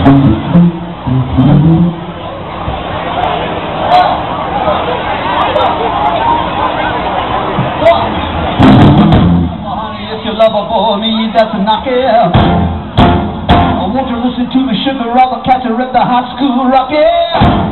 For me, that's a knockout. I want you to listen to me, sugar rubber catcher at the high school rocket.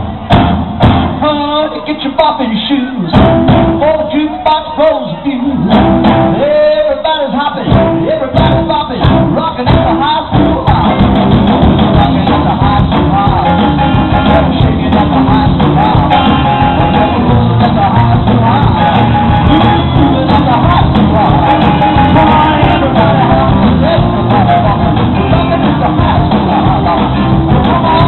Get your bopping shoes before the jukebox blows a fuse. Everybody's hopping, everybody's bopping, rocking at the high school house. Rocking at the high school house. Shaking at the high school house. Moving at the high school house. Moving at the high school house. Come on, everybody hopping, everybody bopping, rocking at the high school house. Come on,